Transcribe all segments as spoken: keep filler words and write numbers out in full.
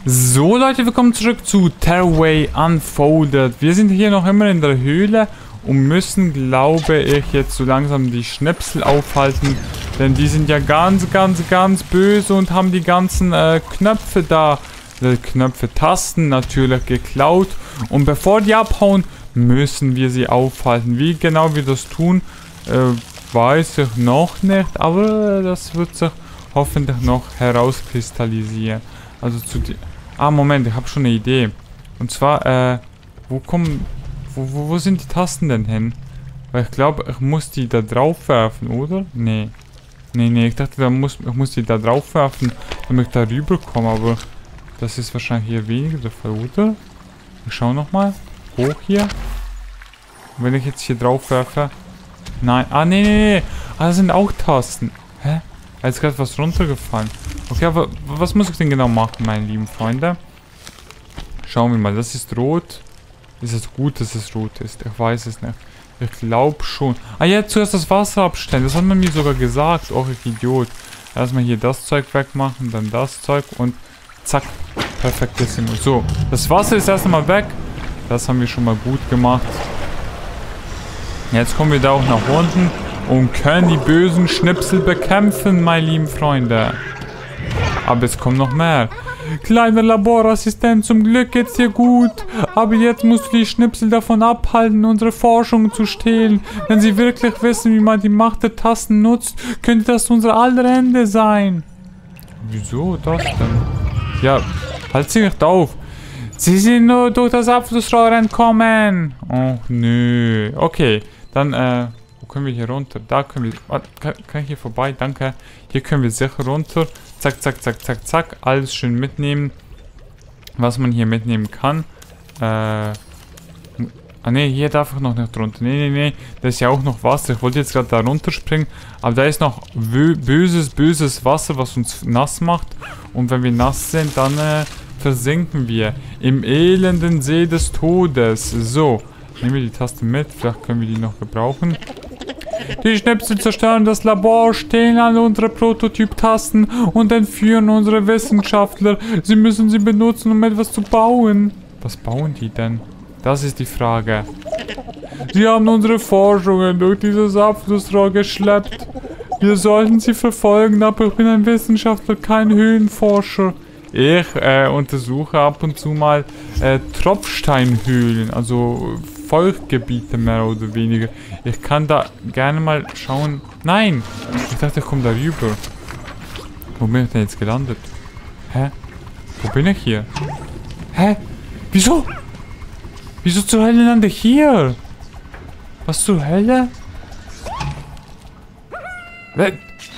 So Leute, willkommen zurück zu Terraway Unfolded. Wir sind hier noch immer in der Höhle und müssen, glaube ich, jetzt so langsam die Schnipsel aufhalten. Denn die sind ja ganz, ganz, ganz böse und haben die ganzen äh, Knöpfe da, äh, Knöpfe, Tasten natürlich geklaut. Und bevor die abhauen, müssen wir sie aufhalten. Wie genau wir das tun, äh, weiß ich noch nicht. Aber das wird sich hoffentlich noch herauskristallisieren. Also zu die... Ah, Moment, ich habe schon eine Idee. Und zwar, äh, wo kommen... Wo, wo, wo sind die Tasten denn hin? Weil ich glaube, ich muss die da drauf werfen, oder? Nee. Nee, nee, ich dachte, da muss, ich muss die da drauf werfen, damit ich da rüberkomme, aber das ist wahrscheinlich hier weniger der Fall, oder? Ich schau nochmal. Hoch hier. Und wenn ich jetzt hier drauf werfe... Nein, ah, nee, nee, nee. Ah, das sind auch Tasten. Hä? Da ist gerade was runtergefallen. Okay, aber was muss ich denn genau machen, meine lieben Freunde? Schauen wir mal. Das ist rot. Ist es gut, dass es rot ist? Ich weiß es nicht. Ich glaube schon. Ah, jetzt zuerst das Wasser abstellen. Das hat man mir sogar gesagt. Oh, ich Idiot. Erstmal hier das Zeug wegmachen, dann das Zeug und zack. Perfektissimo. So, das Wasser ist erst einmal weg. Das haben wir schon mal gut gemacht. Jetzt kommen wir da auch nach unten und können die bösen Schnipsel bekämpfen, meine lieben Freunde. Aber es kommt noch mehr. Kleiner Laborassistent, zum Glück geht's dir gut. Aber jetzt musst du die Schnipsel davon abhalten, unsere Forschung zu stehlen. Wenn sie wirklich wissen, wie man die Macht der Tasten nutzt, könnte das unser aller Ende sein. Wieso das denn? Ja, halt sie nicht auf. Sie sind nur durch das Abflussrohr entkommen. Oh, nö. Okay, dann, äh... wo können wir hier runter? Da können wir... Oh, kann, kann ich hier vorbei? Danke. Hier können wir sicher runter. Zack, zack, zack, zack, zack. Alles schön mitnehmen. Was man hier mitnehmen kann. Äh... Ah ne, hier darf ich noch nicht runter. Ne, ne, ne. Da ist ja auch noch Wasser. Ich wollte jetzt gerade da runterspringen. Aber da ist noch böses, böses Wasser, was uns nass macht. Und wenn wir nass sind, dann äh, versinken wir. Im elenden See des Todes. So. Nehmen wir die Taste mit. Vielleicht können wir die noch gebrauchen. Die Schnipsel zerstören das Labor, stehlen alle unsere Prototyp-Tasten und entführen unsere Wissenschaftler. Sie müssen sie benutzen, um etwas zu bauen. Was bauen die denn? Das ist die Frage. Sie haben unsere Forschungen durch dieses Abflussrohr geschleppt. Wir sollten sie verfolgen, aber ich bin ein Wissenschaftler, kein Höhlenforscher. Ich äh, untersuche ab und zu mal äh, Tropfsteinhöhlen, also Feuchtgebiete mehr oder weniger. Ich kann da gerne mal schauen. Nein! Ich dachte, ich komme da rüber. Wo bin ich denn jetzt gelandet? Hä? Wo bin ich hier? Hä? Wieso? Wieso zur Hölle lande ich hier? Was zur Hölle? Hä?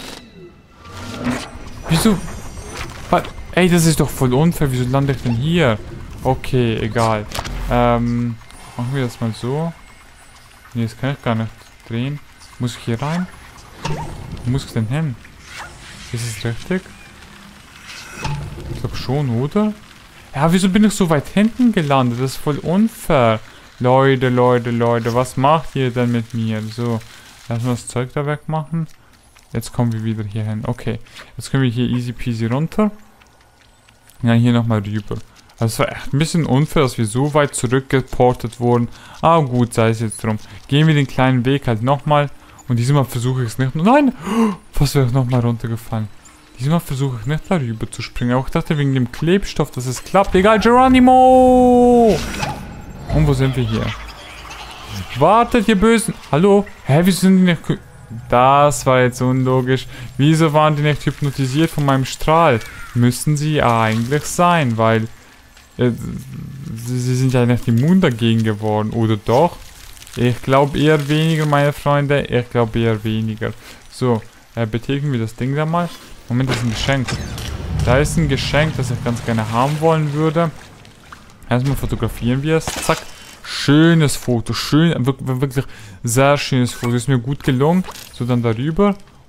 Wieso? Was? Ey, das ist doch voll unfair. Wieso lande ich denn hier? Okay, egal. Ähm, machen wir das mal so. Ne, das kann ich gar nicht drehen. Muss ich hier rein? Wo muss ich denn hin? Ist es richtig? Ich glaube schon, oder? Ja, wieso bin ich so weit hinten gelandet? Das ist voll unfair. Leute, Leute, Leute, was macht ihr denn mit mir? So, erstmal das Zeug da wegmachen. Jetzt kommen wir wieder hier hin. Okay, jetzt können wir hier easy peasy runter. Ja, hier nochmal rüber. Also es war echt ein bisschen unfair, dass wir so weit zurückgeportet wurden. Aber gut, sei es jetzt drum. Gehen wir den kleinen Weg halt nochmal. Und diesmal versuche ich es nicht. Nein! Was wäre nochmal runtergefallen? Diesmal versuche ich nicht darüber zu springen. Aber ich dachte wegen dem Klebstoff, dass es klappt. Egal, Geronimo! Und wo sind wir hier? Wartet, ihr Bösen! Hallo? Hä, wieso sind die nicht... Das war jetzt unlogisch. Wieso waren die nicht hypnotisiert von meinem Strahl? Müssen sie eigentlich sein, weil äh, sie, sie sind ja nicht immun dagegen geworden, oder doch? Ich glaube eher weniger, meine Freunde. Ich glaube eher weniger. So, äh, betätigen wir das Ding da mal. Moment, das ist ein Geschenk. Da ist ein Geschenk, das ich ganz gerne haben wollen würde. Erstmal fotografieren wir es. Zack. Schönes Foto. Schön, wirklich sehr schönes Foto. Ist mir gut gelungen. So, dann darüber.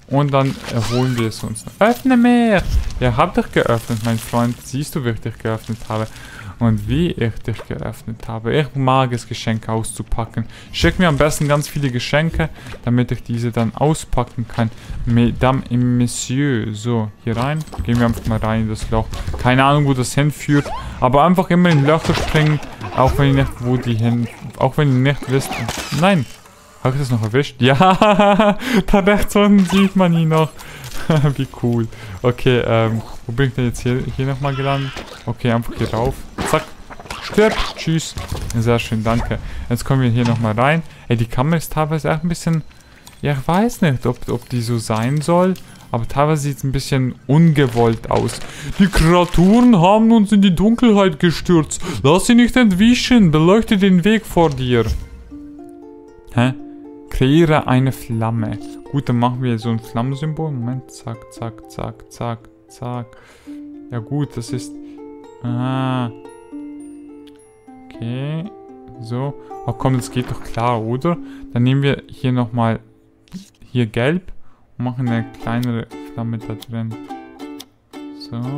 Und dann holen wir es uns. Öffne mehr! Ja, hab dich geöffnet, mein Freund. Siehst du, wie ich dich geöffnet habe? Und wie ich dich geöffnet habe. Ich mag es, Geschenke auszupacken. Schick mir am besten ganz viele Geschenke, damit ich diese dann auspacken kann. Mesdames et Messieurs. So, hier rein. Gehen wir einfach mal rein in das Loch. Keine Ahnung, wo das hinführt. Aber einfach immer in Löcher springen. Auch wenn ihr nicht, wo die hin... Auch wenn ihr nicht wisst... Nein! Habe ich das noch erwischt? Ja! Da rechts unten sieht man ihn noch. Wie cool. Okay, ähm... wo bin ich denn jetzt hier, hier nochmal gelandet? Okay, einfach hier rauf. Zack. Stirb. Tschüss. Sehr schön, danke. Jetzt kommen wir hier nochmal rein. Ey, die Kamera ist teilweise echt ein bisschen... Ja, ich weiß nicht, ob, ob die so sein soll. Aber teilweise sieht es ein bisschen ungewollt aus. Die Kreaturen haben uns in die Dunkelheit gestürzt. Lass sie nicht entwischen. Beleuchte den Weg vor dir. Hä? Kreiere eine Flamme. Gut, dann machen wir so ein Flammensymbol. Moment. Zack, zack, zack, zack, zack. Ja gut, das ist... Ah. Okay. So. Oh komm, das geht doch klar, oder? Dann nehmen wir hier nochmal... Hier gelb. Und machen eine kleinere Flamme da drin. So.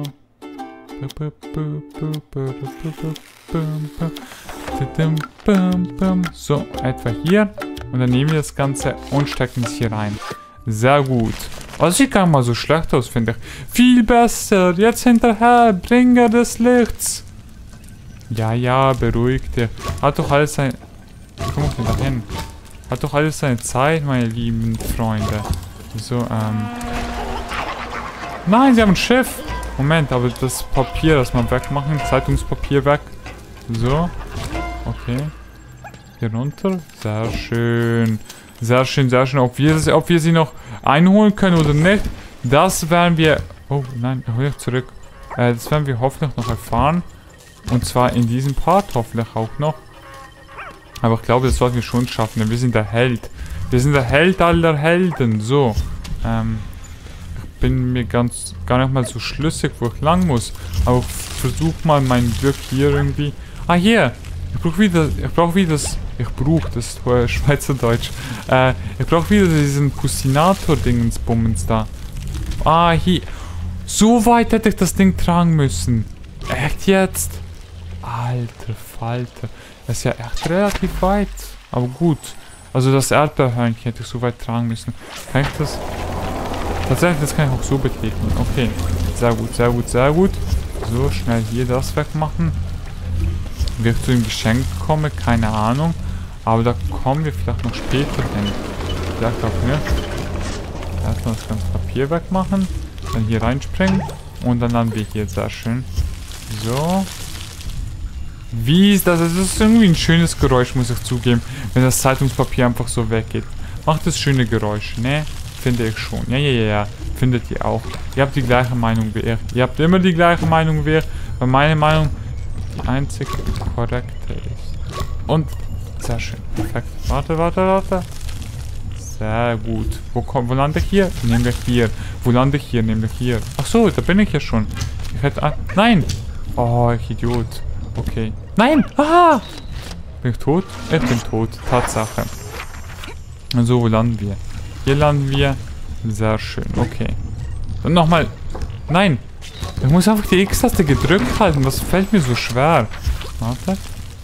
So, etwa hier. Und dann nehmen wir das Ganze und stecken es hier rein. Sehr gut. Oh, sieht gar nicht mal so schlecht aus, finde ich. Viel besser. Jetzt hinterher. Bringer des Lichts. Ja, ja, beruhig dich. Hat doch alles seine... Komm mal da hin. Hat doch alles seine Zeit, meine lieben Freunde. So, ähm... Nein, sie haben ein Schiff. Moment, aber das Papier, das mal wegmachen. Zeitungspapier weg. So. Okay. Hier runter. Sehr schön. Sehr schön, sehr schön. Ob wir, ob wir sie noch einholen können oder nicht, das werden wir... Oh, nein, hol ich zurück. Äh, das werden wir hoffentlich noch erfahren. Und zwar in diesem Part hoffentlich auch noch. Aber ich glaube, das sollten wir schon schaffen, denn wir sind der Held. Wir sind der Held aller Helden. So. Ähm... Ich bin mir ganz gar nicht mal so schlüssig, wo ich lang muss. Aber ich versuche mal mein Glück hier irgendwie. Ah, hier! Ich brauche wieder, ich brauche wieder das, ich brauche, das ist äh, Schweizerdeutsch. Äh, ich brauche wieder diesen Pusinator-Dingensbummens da. Ah, hier. So weit hätte ich das Ding tragen müssen. Echt jetzt? Alter Falter. Das ist ja echt relativ weit. Aber gut. Also das Erdbeerhörnchen hätte ich so weit tragen müssen. Kann ich das... Tatsächlich, das kann ich auch so betreten. Okay. Sehr gut, sehr gut, sehr gut. So, schnell hier das wegmachen. Wie ich zu dem Geschenk komme, keine Ahnung. Aber da kommen wir vielleicht noch später hin. Vielleicht auch nicht. Erstmal das ganze Papier wegmachen. Dann hier reinspringen. Und dann landen wir hier. Sehr schön. So. Wie ist das? Das ist irgendwie ein schönes Geräusch, muss ich zugeben. Wenn das Zeitungspapier einfach so weggeht. Macht das schöne Geräusch, ne? Finde ich schon. Ja, ja, ja, ja. Findet ihr auch. Ihr habt die gleiche Meinung wie ich. Ihr habt immer die gleiche Meinung wie ich. Weil meine Meinung die einzig korrekte ist. Und sehr schön. Perfekt. Warte, warte, warte. Sehr gut. Wo, komm, wo lande ich hier? Nämlich hier. Wo lande ich hier? Nämlich hier. Ach so, da bin ich ja schon. Ich hätte... Ah, nein! Oh, ich Idiot. Okay. Nein! Ah! Bin ich tot? Ich bin tot. Tatsache. So, wo landen wir? Hier landen wir. Sehr schön. Okay. Dann nochmal. Nein. Ich muss einfach die X-Taste gedrückt halten. Was fällt mir so schwer? Warte.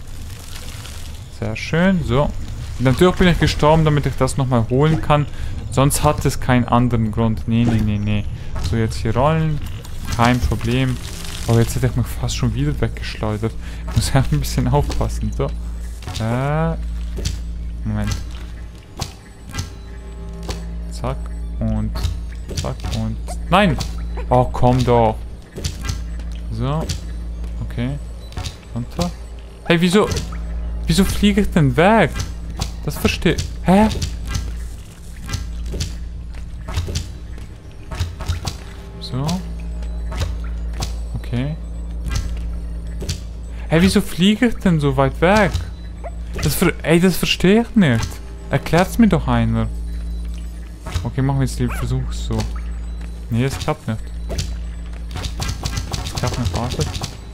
Sehr schön. So. Natürlich bin ich gestorben, damit ich das nochmal holen kann. Sonst hat es keinen anderen Grund. Nee, nee, nee, nee. So, jetzt hier rollen. Kein Problem. Aber jetzt hätte ich mich fast schon wieder weggeschleudert. Ich muss ja ein bisschen aufpassen. So. Äh. Moment. Zack und zack und... Nein! Oh, komm doch. So. Okay. Runter. Hey, wieso... Wieso fliege ich denn weg? Das verstehe... Hä? So. Okay. Hey, wieso fliege ich denn so weit weg? Das ver... Ey, das verstehe ich nicht. Erklärt's mir doch einer. Okay, machen wir jetzt den Versuch so. Nee, es klappt nicht. Es klappt nicht, wartet.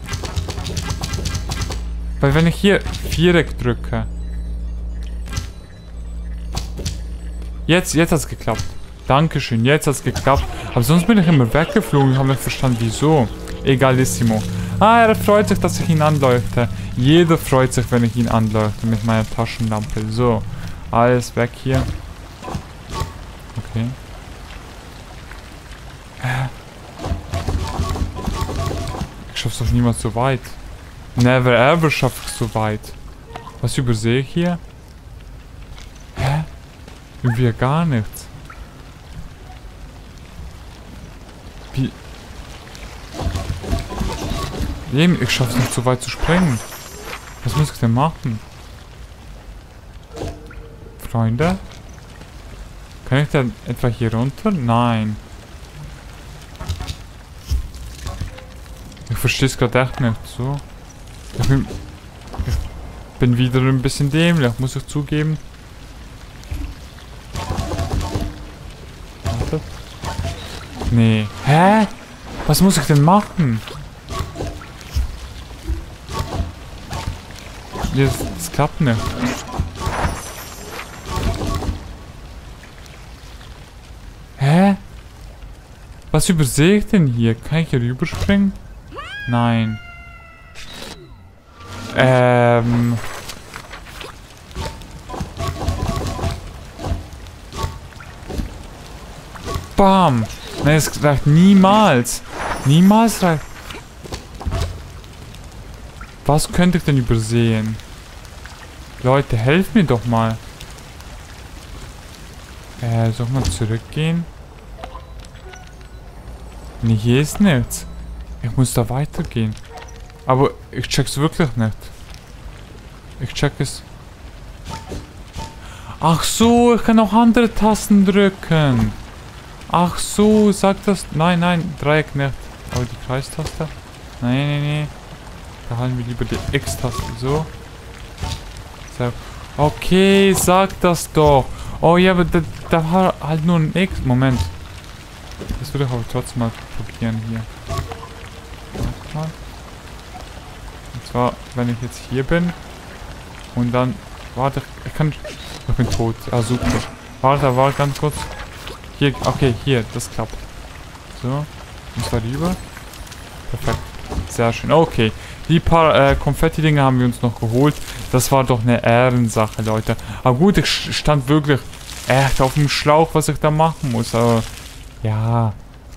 Weil wenn ich hier Viereck drücke. Jetzt, jetzt hat es geklappt. Dankeschön, jetzt hat es geklappt. Aber sonst bin ich immer weggeflogen. Ich habe nicht verstanden, wieso. Egalissimo. Ah, er freut sich, dass ich ihn anleuchte. Jeder freut sich, wenn ich ihn anleuchte mit meiner Taschenlampe. So, alles weg hier. Okay. Ich schaff's doch niemals so weit. Never ever schaff ich so weit. Was übersehe ich hier? Hä? Irgendwie gar nichts. Wie? Eben, ich schaff's nicht so weit zu springen. Was muss ich denn machen? Freunde? Kann ich denn etwa hier runter? Nein. Ich verstehe es gerade echt nicht. So. Ich bin, ich bin wieder ein bisschen dämlich, muss ich zugeben. Warte. Nee. Hä? Was muss ich denn machen? Das, das klappt nicht. Hä? Was übersehe ich denn hier? Kann ich hier rüberspringen? Nein. Ähm. Bam. Nein, es reicht niemals. Niemals reicht. Was könnte ich denn übersehen? Leute, helft mir doch mal. Äh, soll ich mal zurückgehen? Nee, hier ist nichts. Ich muss da weitergehen. Aber ich check's wirklich nicht. Ich check es. Ach so, ich kann auch andere Tasten drücken. Ach so, sagt das... Nein, nein, Dreieck nicht. Aber die Kreistaste? Nein, nein, nein. Da halten wir lieber die X-Taste. So. So. Okay, sag das doch. Oh ja, aber da, da war halt nur ein X. Moment. Das würde ich aber trotzdem mal probieren hier. Mal. Und zwar, wenn ich jetzt hier bin. Und dann... Warte, ich kann... Ich bin tot. Ah, super. Warte, warte ganz kurz. Hier, okay, hier, das klappt. So. Und zwar rüber. Perfekt. Sehr schön. Okay. Die paar äh, Konfetti-Dinge haben wir uns noch geholt. Das war doch eine Ehrensache, Leute. Aber gut, ich stand wirklich echt auf dem Schlauch, was ich da machen muss. Aber ja.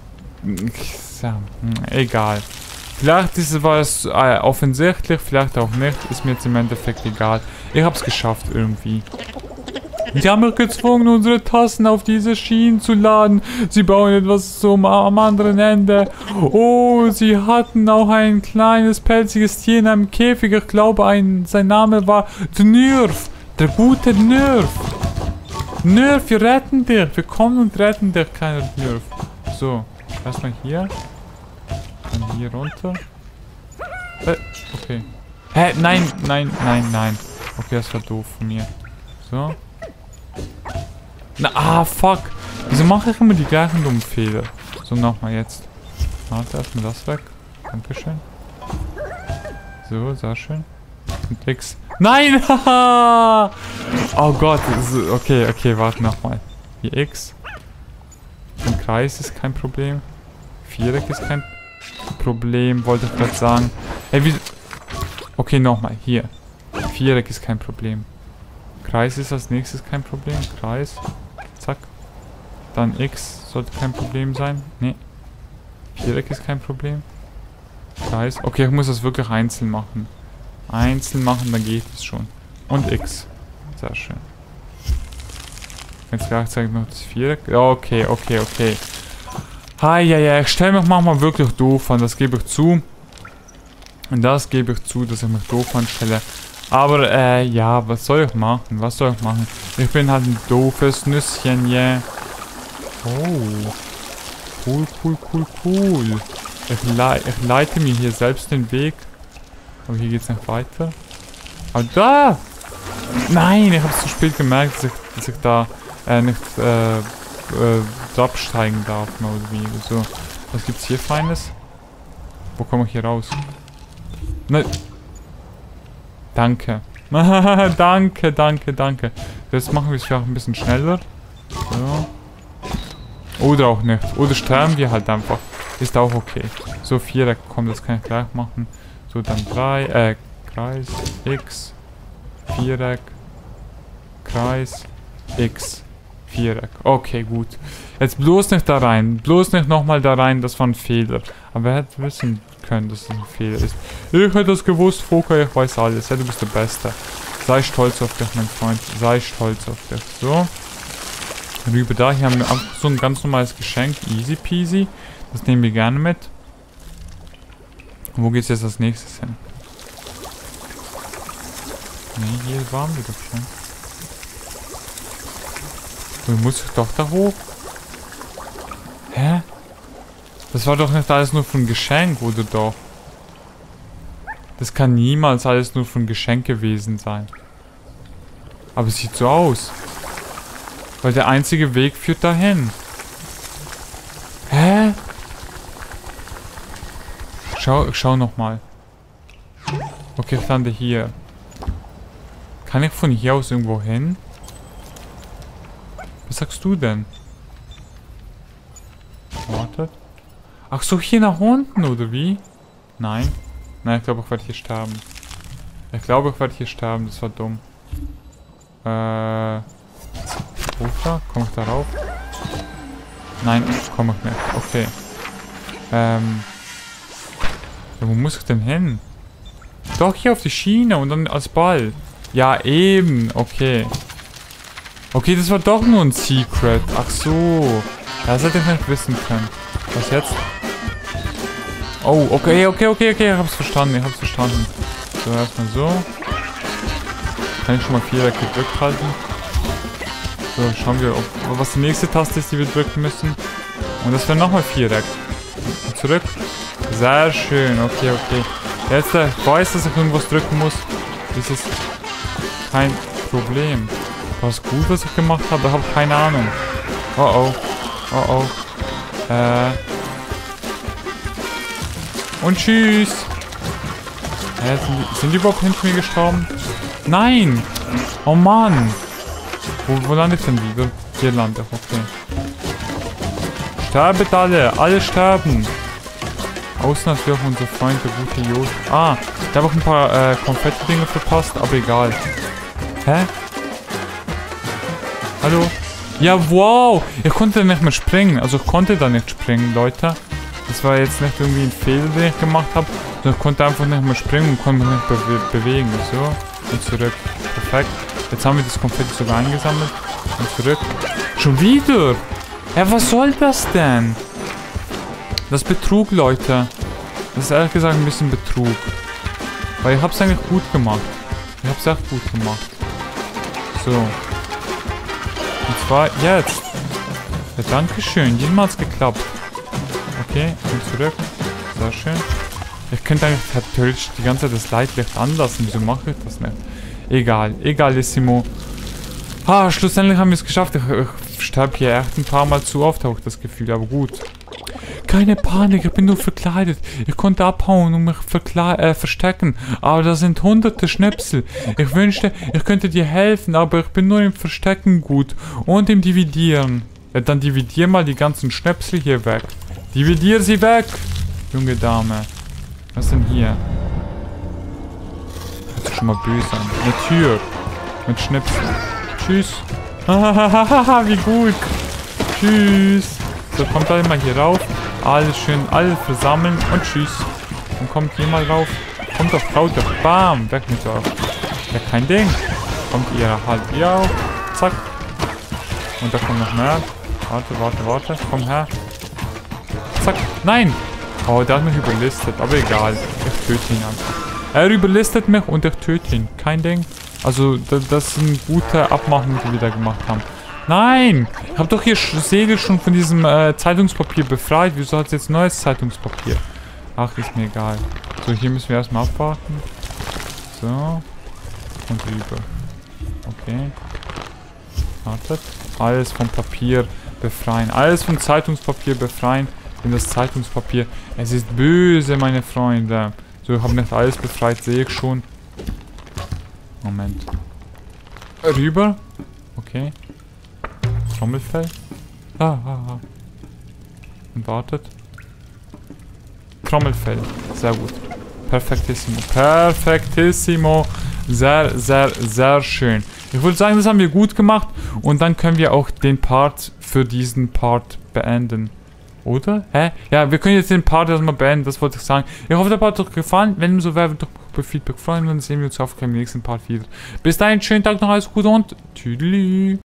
Ja, egal. Vielleicht ist es was äh, offensichtlich, vielleicht auch nicht. Ist mir jetzt im Endeffekt egal. Ich hab's geschafft irgendwie. Die haben mich gezwungen, unsere Tassen auf diese Schienen zu laden. Sie bauen etwas zum am anderen Ende. Oh, sie hatten auch ein kleines pelziges Tier in einem Käfig. Ich glaube, ein, sein Name war Dnürf. Der gute Dnürf. Dnürf, wir retten dich. Wir kommen und retten dich, kleiner Dnürf. So, erstmal hier. Dann hier runter. Äh, okay. Hä? Nein, nein, nein, nein. Okay, das war doof von mir. So. Na, ah, fuck. Wieso mache ich immer die gleichen dummen Fehler? So, nochmal jetzt. Warte, erstmal das weg. Dankeschön. So, sehr schön. Und X. Nein! Haha! Oh Gott. Okay, okay, warte nochmal. Hier X. Ein Kreis ist kein Problem. Viereck ist kein Problem, wollte ich gerade sagen. Ey, wie... Okay, nochmal. Hier. Viereck ist kein Problem. Kreis ist als nächstes kein Problem. Kreis. Zack. Dann X sollte kein Problem sein. Nee. Viereck ist kein Problem. Kreis. Okay, ich muss das wirklich einzeln machen. Einzeln machen, dann geht es schon. Und X. Sehr schön. Jetzt gleichzeitig noch das Viereck. Okay, okay, okay. Hi, ja, ja, ich stelle mich manchmal wirklich doof an. Das gebe ich zu. Und das gebe ich zu, dass ich mich doof anstelle. Aber, äh, ja, was soll ich machen? Was soll ich machen? Ich bin halt ein doofes Nüsschen, yeah. Oh. Cool, cool, cool, cool. Ich, le ich leite mir hier selbst den Weg. Aber hier geht's nicht weiter. Aber da! Nein, ich habe es zu spät gemerkt, dass ich, dass ich da äh, nicht äh, äh, absteigen darf. Oder wie. So. Was gibt's hier Feines? Wo komme ich hier raus? Nein. Danke. danke, danke, danke. Jetzt machen wir es vielleicht ein bisschen schneller. So. Oder auch nicht. Oder sterben wir halt einfach. Ist auch okay. So, Viereck, komm, das kann ich gleich machen. So, dann drei, äh, Kreis, X, Viereck, Kreis, X, Viereck. Okay, gut. Jetzt bloß nicht da rein. Bloß nicht nochmal da rein, das war ein Fehler. Aber er hätte wissen können, dass es ein Fehler ist. Ich hätte das gewusst, Foka, ich weiß alles. Ja, du bist der Beste. Sei stolz auf dich, mein Freund. Sei stolz auf dich. So. Rüber da. Hier haben wir einfach so ein ganz normales Geschenk. Easy peasy. Das nehmen wir gerne mit. Wo geht's jetzt als nächstes hin? Ne, hier waren wir doch schon. So, muss ich doch da hoch? Hä? Das war doch nicht alles nur von Geschenk, oder doch? Das kann niemals alles nur von Geschenk gewesen sein. Aber es sieht so aus. Weil der einzige Weg führt dahin. Hä? Schau, schau nochmal. Okay, ich lande hier. Kann ich von hier aus irgendwo hin? Was sagst du denn? Wartet. Ach so, hier nach unten, oder wie? Nein. Nein, ich glaube, ich werde hier sterben. Ich glaube, ich werde hier sterben. Das war dumm. Äh... Hoch, komme ich da rauf? Nein, komme ich nicht. Okay. Ähm... Ja, wo muss ich denn hin? Doch, hier auf die Schiene und dann als Ball. Ja, eben. Okay. Okay, das war doch nur ein Secret. Ach so. Das hätte ich nicht wissen können. Was jetzt? Oh, okay, okay, okay, okay. Ich hab's verstanden, ich hab's verstanden. So, erstmal so. Kann ich schon mal Viereck gedrückt halten. So, schauen wir, ob, was die nächste Taste ist, die wir drücken müssen. Und das wäre nochmal Viereck. Und zurück. Sehr schön, okay, okay. Jetzt, äh, ich weiß, dass ich irgendwas drücken muss. Das ist kein Problem. War es gut, was ich gemacht habe? Ich habe keine Ahnung. Oh oh. Oh oh. Äh. Und tschüss. Äh, sind, die, sind die überhaupt hinter mir gestorben? Nein! Oh Mann! Wo, wo landet denn wieder? Hier landet, okay. Sterbet alle! Alle sterben! Außen als wäre auch unser Freund, der gute Jod. Ah, ich habe auch ein paar äh, Konfetti-Dinge verpasst, aber egal. Hä? Hallo? Ja, wow! Ich konnte nicht mehr springen. Also ich konnte da nicht springen, Leute. Das war jetzt nicht irgendwie ein Fehler, den ich gemacht habe. Ich konnte einfach nicht mehr springen und konnte mich nicht be bewegen. So, und zurück. Perfekt. Jetzt haben wir das Konfetti sogar eingesammelt. Und zurück. Schon wieder? Ja, was soll das denn? Das ist Betrug, Leute. Das ist ehrlich gesagt ein bisschen Betrug. Weil ich hab's eigentlich gut gemacht. Ich hab's echt gut gemacht. So. Und zwar jetzt. Ja, dankeschön. Jemals geklappt. Okay, und zurück. Sehr schön. Ich könnte eigentlich natürlich die ganze Zeit das Leitlicht anlassen. Wieso mache ich das nicht? Egal. Egalissimo. Ah, schlussendlich haben wir es geschafft. Ich, ich sterbe hier echt ein paar Mal zu oft, habe ich das Gefühl. Aber gut. Keine Panik, ich bin nur verkleidet. Ich konnte abhauen und mich äh, verstecken. Aber da sind hunderte Schnipsel. Ich wünschte, ich könnte dir helfen, aber ich bin nur im Verstecken gut. Und im Dividieren. Ja, dann dividier mal die ganzen Schnipsel hier weg. Dividier sie weg! Junge Dame. Was denn hier? Hört sich schon mal böse an. Eine Tür. Mit Schnipsel. Tschüss. Hahaha, wie gut. Tschüss. So, kommt alle mal hier rauf. Alles schön, alles versammeln und tschüss. Und kommt hier mal rauf. Kommt doch, traut doch. Bam, weg mit euch. Ja, kein Ding. Kommt ihr halt hier auf. Zack. Und da kommt noch mehr. Warte, warte, warte. Komm her. Zack. Nein. Oh, der hat mich überlistet. Aber egal. Ich töte ihn einfach. Er überlistet mich und ich töte ihn. Kein Ding. Also, das sind gute Abmachungen, die wir da gemacht haben. Nein! Ich habe doch hier Segel schon von diesem äh, Zeitungspapier befreit. Wieso hat es jetzt neues Zeitungspapier? Ach, ist mir egal. So, hier müssen wir erstmal abwarten. So. Und rüber. Okay. Wartet. Alles vom Papier befreien. Alles vom Zeitungspapier befreien. Denn das Zeitungspapier, es ist böse, meine Freunde. So, ich habe nicht alles befreit, sehe ich schon. Moment. Rüber. Okay. Trommelfell. Ah, ah, ah. Und wartet. Trommelfell. Sehr gut. Perfektissimo. Perfektissimo. Sehr, sehr, sehr schön. Ich würde sagen, das haben wir gut gemacht. Und dann können wir auch den Part für diesen Part beenden. Oder? Hä? Ja, wir können jetzt den Part erstmal beenden. Das wollte ich sagen. Ich hoffe, der Part hat euch gefallen. Wenn so wäre, würde ich über Feedback freuen. Dann sehen wir uns auf dem nächsten Part wieder. Bis dahin, schönen Tag noch. Alles Gute und tschüss.